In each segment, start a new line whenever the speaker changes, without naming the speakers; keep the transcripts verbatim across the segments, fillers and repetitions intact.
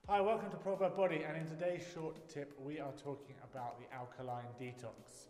Hi, welcome to Proverb Body, and in today's short tip we are talking about the alkaline detox.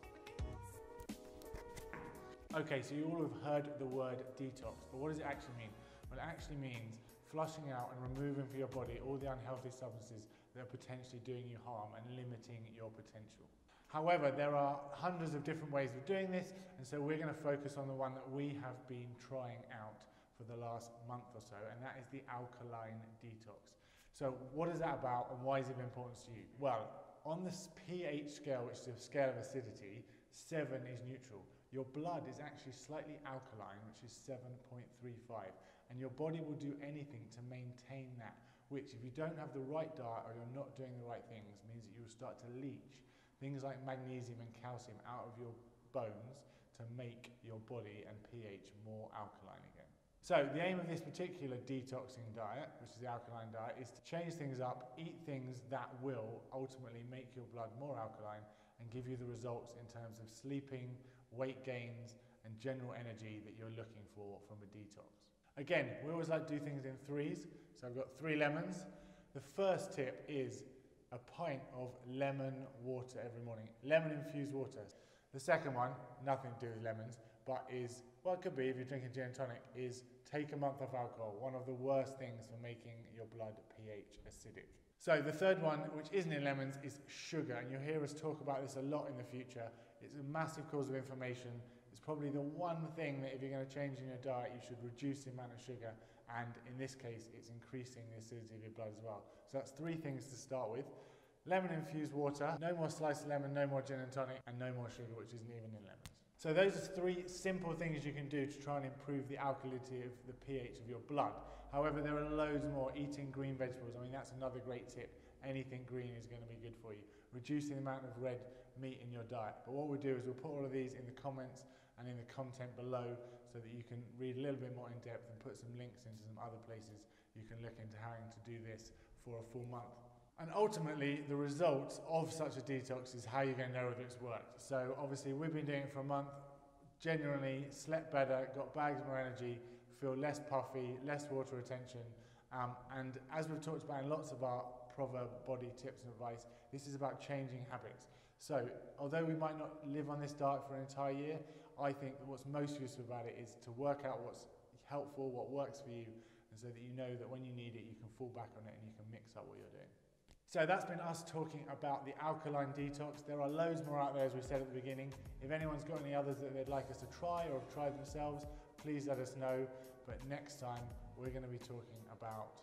Okay, so you all have heard the word detox, but what does it actually mean? Well, it actually means flushing out and removing from your body all the unhealthy substances that are potentially doing you harm and limiting your potential. However, there are hundreds of different ways of doing this, and so we're going to focus on the one that we have been trying out for the last month or so, and that is the alkaline detox. So what is that about and why is it important to you? Well, on the pH scale, which is a scale of acidity, seven is neutral. Your blood is actually slightly alkaline, which is seven point three five, and your body will do anything to maintain that, which if you don't have the right diet or you're not doing the right things, means that you will start to leach things like magnesium and calcium out of your bones to make your body and pH more alkaline again. So the aim of this particular detoxing diet, which is the alkaline diet, is to change things up, eat things that will ultimately make your blood more alkaline and give you the results in terms of sleeping, weight gains, and general energy that you're looking for from a detox. Again, we always like to do things in threes, so I've got three lemons. The first tip is a pint of lemon water every morning, lemon infused water. The second one, nothing to do with lemons, but is, well, it could be if you're drinking gin and tonic, is take a month off alcohol, one of the worst things for making your blood pH acidic. So the third one, which isn't in lemons, is sugar, and you'll hear us talk about this a lot in the future. It's a massive cause of inflammation. It's probably the one thing that if you're going to change in your diet, you should reduce the amount of sugar, and in this case, it's increasing the acidity of your blood as well. So that's three things to start with. Lemon infused water, no more sliced lemon, no more gin and tonic, and no more sugar, which isn't even in lemons. So those are three simple things you can do to try and improve the alkalinity of the pH of your blood. However, there are loads more. Eating green vegetables, I mean, that's another great tip. Anything green is going to be good for you. Reducing the amount of red meat in your diet. But what we'll do is we'll put all of these in the comments and in the content below so that you can read a little bit more in depth and put some links into some other places you can look into how to do this for a full month. And ultimately, the results of such a detox is how you're going to know whether it's worked. So obviously, we've been doing it for a month, genuinely slept better, got bags more energy, feel less puffy, less water retention. Um, and as we've talked about in lots of our Proverb Body tips and advice, this is about changing habits. So although we might not live on this diet for an entire year, I think that what's most useful about it is to work out what's helpful, what works for you, and so that you know that when you need it, you can fall back on it and you can mix up what you're doing. So that's been us talking about the alkaline detox. There are loads more out there, as we said at the beginning. If anyone's got any others that they'd like us to try or have tried themselves, please let us know. But next time, we're going to be talking about...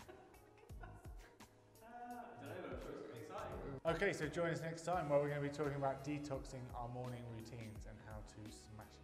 uh, I don't know, I'm sure it's going to be exciting.
Okay, so join us next time where we're going to be talking about detoxing our morning routines and how to smash it.